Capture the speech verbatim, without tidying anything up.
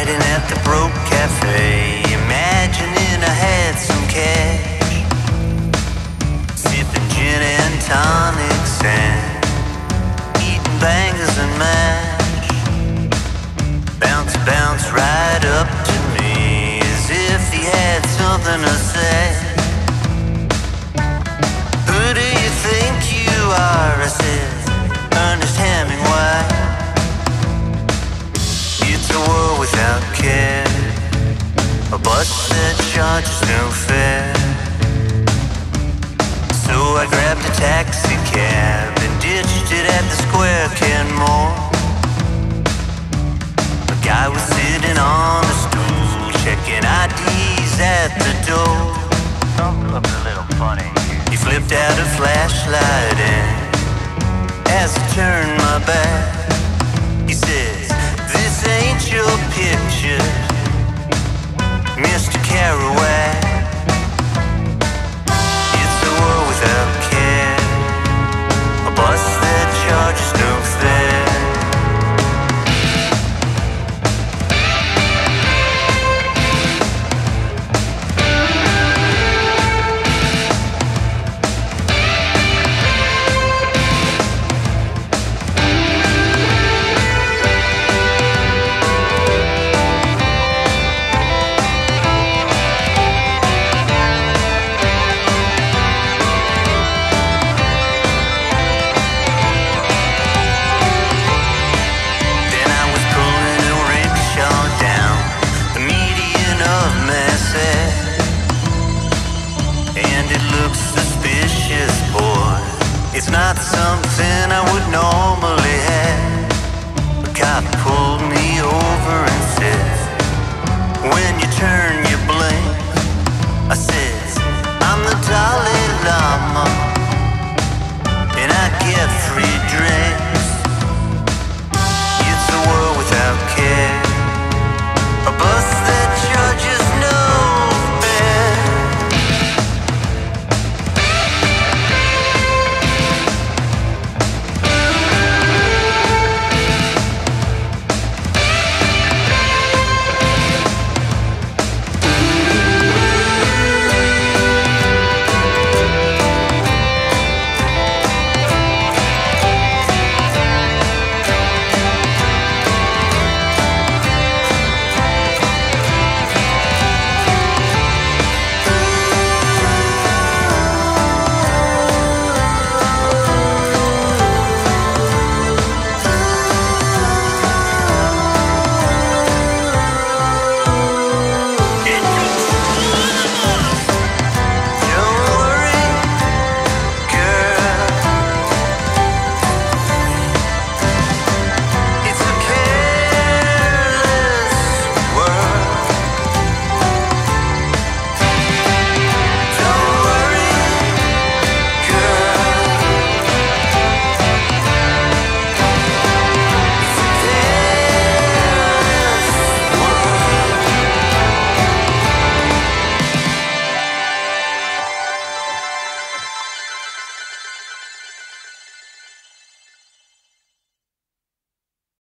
writing at the Broke Cafe, imagining I had some cash, sipping gin and tonics and eating bangers and mash. Bounce, bounce right up to me as if he had something to say. Who do you think you are? I said, Ernest Hemingway. It's a world without care, a bus that charges no fare. So I grabbed a taxicab and ditched it at the Square Kenmore. A guy was sitting on a stool, checking I Ds at the door. Something looks a little funny. He flipped out a flashlight and as I turned my back, he says, "This ain't your picture, Mister Kerouac. It's a world without care, a bus that charges no fare." It's not something I would normally have. A cop pulled me over and said, "When you turn